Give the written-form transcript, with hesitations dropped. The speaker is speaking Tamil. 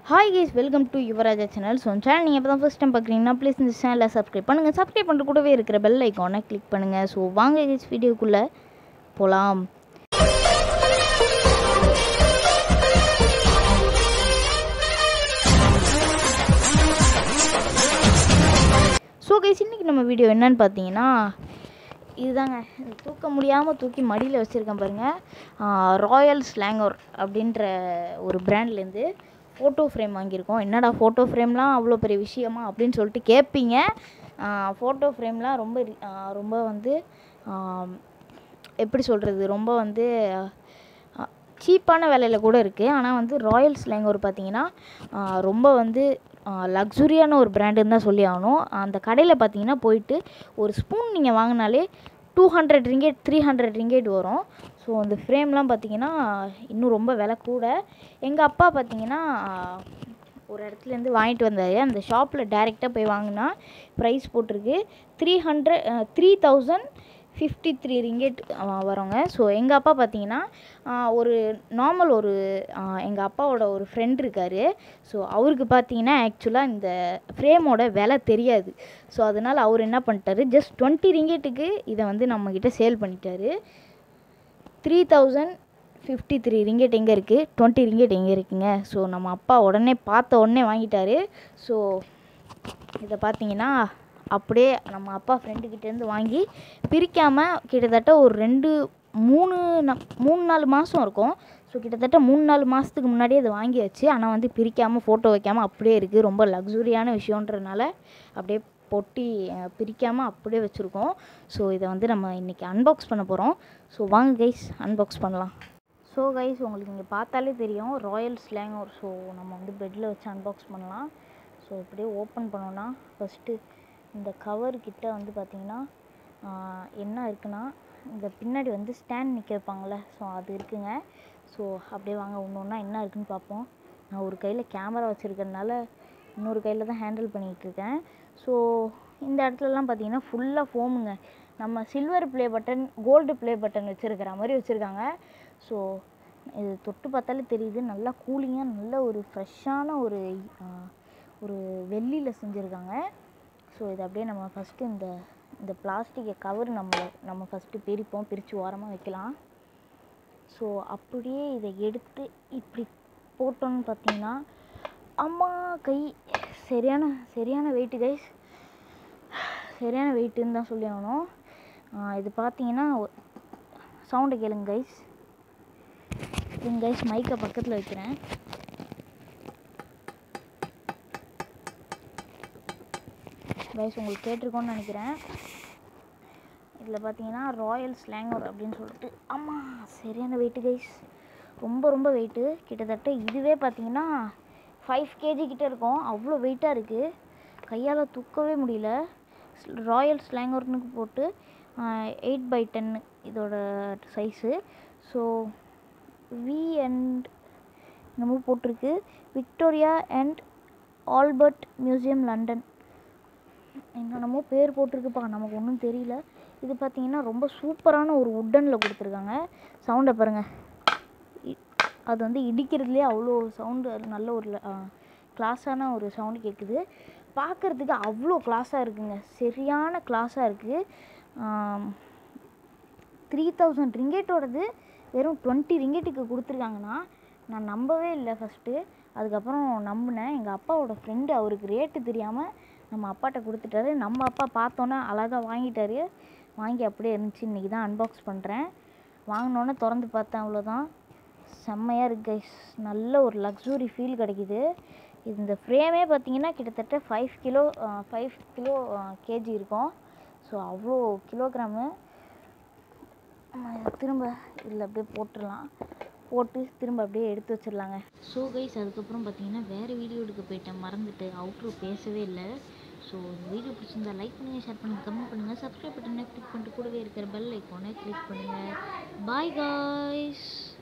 Hi guys, welcome to Yuvaraja channel. So channel நீங்க இப்பதான் first time பார்க்கறீங்கன்னா please இந்த சேனலை subscribe பண்ணுங்க. subscribe பண்ணிட்டு கூடவே இருக்கிற bell icon-ஐ click பண்ணுங்க. So வாங்க guys வீடியோக்குள்ள போலாம். So guys இன்னைக்கு நம்ம வீடியோ என்னன்னு பார்த்தீங்கன்னா இதுதாங்க தூக்க முடியாமல் தூக்கி மடியில் வச்சுருக்கேன் பாருங்கள். ராயல் ஸ்லாங்கர் அப்படின்ற ஒரு பிராண்ட்லேருந்து ஃபோட்டோ ஃப்ரேம் வாங்கியிருக்கோம். என்னடா ஃபோட்டோ ஃப்ரேம்லாம் அவ்வளோ பெரிய விஷயமா அப்படின்னு சொல்லிட்டு கேட்பீங்க. ஃபோட்டோ ஃப்ரேம்லாம் ரொம்ப வந்து எப்படி சொல்கிறது, ரொம்ப வந்து சீப்பான விலையில் கூட இருக்குது. ஆனால் வந்து ராயல் ஸ்லாங்கர் பார்த்தீங்கன்னா ரொம்ப வந்து லக்ஸுரியான ஒரு பிராண்டுன்னு தான் சொல்லி ஆகணும். அந்த கடையில் பார்த்தீங்கன்னா போயிட்டு ஒரு ஸ்பூன் நீங்கள் வாங்கினாலே 200 ringgit 300 ringgit வரும். ஸோ அந்த ஃப்ரேம்லாம் பார்த்தீங்கன்னா இன்னும் ரொம்ப விலை கூட. எங்கள் அப்பா பார்த்தீங்கன்னா ஒரு இடத்துலேருந்து வாங்கிட்டு வந்தார். அந்த ஷாப்பில் டைரெக்டாக போய் வாங்கினா ப்ரைஸ் போட்டிருக்கு 3053 ringgit வரோங்க. ஸோ எங்கள் அப்பா பார்த்தீங்கன்னா ஒரு நார்மல் எங்கள் அப்பாவோட ஒரு ஃப்ரெண்ட் இருக்கார். ஸோ அவருக்கு பார்த்தீங்கன்னா ஆக்சுவலாக இந்த ஃப்ரேமோட விலை தெரியாது. ஸோ அதனால் அவர் என்ன பண்ணிட்டாரு, ஜஸ்ட் 20 ringgitக்கு இதை வந்து நம்மக்கிட்ட சேல் பண்ணிட்டாரு. 3053 ringgit எங்கே இருக்குது, 20 ringgit எங்கே இருக்குங்க. ஸோ நம்ம அப்பா பார்த்த உடனே வாங்கிட்டாரு. ஸோ இதை பார்த்தீங்கன்னா அப்படியே நம்ம அப்பா ஃப்ரெண்டுக்கிட்டேருந்து வாங்கி பிரிக்காமல் கிட்டத்தட்ட ஒரு 3-4 மாதம் இருக்கும். ஸோ கிட்டத்தட்ட 3-4 மாதத்துக்கு முன்னாடியே அதை வாங்கியாச்சு. ஆனால் வந்து பிரிக்காமல் ஃபோட்டோ வைக்காமல் அப்படியே இருக்குது. ரொம்ப லக்ஸுரியான விஷயன்றதுனால அப்படியே பொட்டி பிரிக்காமல் அப்படியே வச்சுருக்கோம். ஸோ இதை வந்து நம்ம இன்றைக்கி அன்பாக்ஸ் பண்ண போகிறோம். ஸோ வாங்க கைஸ் அன்பாக்ஸ் பண்ணலாம். ஸோ கைஸ் உங்களுக்கு இங்கே பார்த்தாலே தெரியும் ராயல் ஸ்லாங்கர். ஸோ நம்ம வந்து பெட்டில் வச்சு அன்பாக்ஸ் பண்ணலாம். ஸோ இப்படியே ஓப்பன் பண்ணோன்னா ஃபஸ்ட்டு இந்த கவர்கிட்ட வந்து பார்த்திங்கன்னா என்ன இருக்குன்னா இந்த பின்னாடி வந்து ஸ்டாண்ட் நிற்க வைப்பாங்கள்ல, ஸோ அது இருக்குங்க. ஸோ அப்படியே வாங்க ஒன்று ஒன்றா என்ன இருக்குதுன்னு பார்ப்போம். நான் ஒரு கையில் கேமரா வச்சுருக்கிறதுனால இன்னொரு கையில் தான் ஹேண்டில் பண்ணிகிட்ருக்கேன். ஸோ இந்த இடத்துலலாம் பார்த்திங்கன்னா ஃபுல்லாக ஃபோமுங்க. நம்ம silver play button gold play button வச்சுருக்கிற மாதிரி வச்சுருக்காங்க. ஸோ இது தொட்டு பார்த்தாலே தெரியுது, நல்லா கூலிங்காக நல்ல ஒரு ஃப்ரெஷ்ஷான ஒரு வெள்ளியில் செஞ்சுருக்காங்க. ஸோ இதை அப்படியே நம்ம ஃபஸ்ட்டு இந்த பிளாஸ்டிக்கை கவர் நம்ம ஃபஸ்ட்டு பிரித்து ஓரமாக வைக்கலாம். ஸோ அப்படியே இதை எடுத்து இப்படி போட்டோன்னு பார்த்தீங்கன்னா அம்மா கை சரியான வெயிட்டு கைஸ், சரியான வெயிட்டுன்னு தான் சொல்லி ஆகணும். இது பார்த்தீங்கன்னா சவுண்டை கேளுங்க கைஸ். மைக்கை பக்கத்தில் வைக்கிறேன். கைஸ் உங்களுக்கு கேட்டிருக்கோன்னு நினைக்கிறேன். இதில் பார்த்தீங்கன்னா ராயல் ஸ்லாங்கர் அப்படின்னு சொல்லிட்டு அம்மா சரியான வெயிட்டு கைஸ், ரொம்ப வெயிட்டு. கிட்டத்தட்ட இதுவே பார்த்தீங்கன்னா 5 kg கிட்டே இருக்கும். அவ்வளோ வெயிட்டாக இருக்குது, கையால் தூக்கவே முடியல. ராயல் ஸ்லாங்கர்னு போட்டு 8x10 இதோட சைஸு. ஸோ என்னமோ போட்டிருக்கு Victoria and Albert museum London, என்னென்னமோ பேர் போட்டிருக்குப்பா, நமக்கு ஒன்றும் தெரியல. இது பார்த்தீங்கன்னா ரொம்ப சூப்பரான ஒரு உட்டனில் கொடுத்துருக்காங்க. சவுண்டை பாருங்கள், அது வந்து இடிக்கிறதுலேயே அவ்வளோ சவுண்டு, நல்ல ஒரு கிளாஸான ஒரு சவுண்டு கேட்குது. பார்க்குறதுக்கு அவ்வளோ கிளாஸாக இருக்குங்க, சரியான கிளாஸாக இருக்குது. 3000 ringgitோடது வெறும் 20 ringgitக்கு கொடுத்துருக்காங்கன்னா நான் நம்பவே இல்லை ஃபஸ்ட்டு. அதுக்கப்புறம் நம்பினேன். எங்கள் அப்பாவோட ஃப்ரெண்டு அவருக்கு ரேட்டு தெரியாமல் நம்ம அப்பாட்ட கொடுத்துட்டாரு. நம்ம அப்பா பார்த்தோன்னே அழகாக வாங்கிட்டாரு. வாங்கி அப்படியே இருந்துச்சு. இன்றைக்கி தான் அன்பாக்ஸ் பண்ணுறேன். வாங்கினோன்னே திறந்து பார்த்தேன், அவ்வளோதான். செம்மையாக இருக்குது கைஸ், நல்ல ஒரு லக்ஸுரி ஃபீல் கிடைக்கிது. இந்த ஃப்ரேமே பார்த்திங்கன்னா கிட்டத்தட்ட 5 kg இருக்கும். ஸோ அவ்வளோ கிலோகிராமு. திரும்ப இதில் அப்படியே போட்டு திரும்ப அப்படியே எடுத்து வச்சிடலாங்க. ஸோ கைஸ் அதுக்கப்புறம் பார்த்தீங்கன்னா வேறு வீடியோ எடுக்க போயிட்டேன், மறந்துட்டு அவுட்ரோ பேசவே இல்லை. ஸோ இந்த வீடியோ பிடிச்சிருந்தா லைக் பண்ணுங்கள், ஷேர் பண்ணுங்கள், கமெண்ட் பண்ணுங்கள், சப்ஸ்கிரைப் பட்டனை கிளிக் பண்ணிட்டு கூடவே இருக்கிற பெல் ஐக்கானை கிளிக் பண்ணுங்கள். Bye guys.